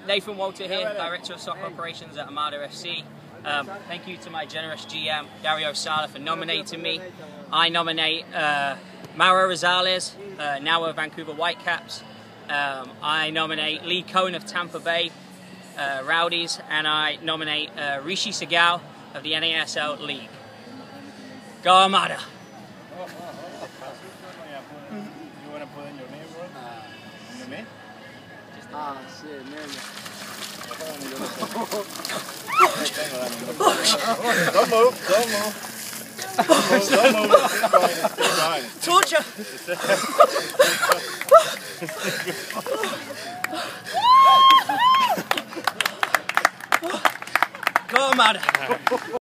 Nathan Walter here, Director of Soccer Operations at Armada FC. Thank you to my generous GM, Gary Osala, for nominating me. I nominate Mauro Rosales, now of Vancouver Whitecaps. I nominate Lee Cohen of Tampa Bay Rowdies, and I nominate Rishi Segal of the NASL League. Go Armada! You want to put in your name, bro? Your name? Shit, man. Don't move, don't move. Don't move, Keep going. Torture! Go Armada!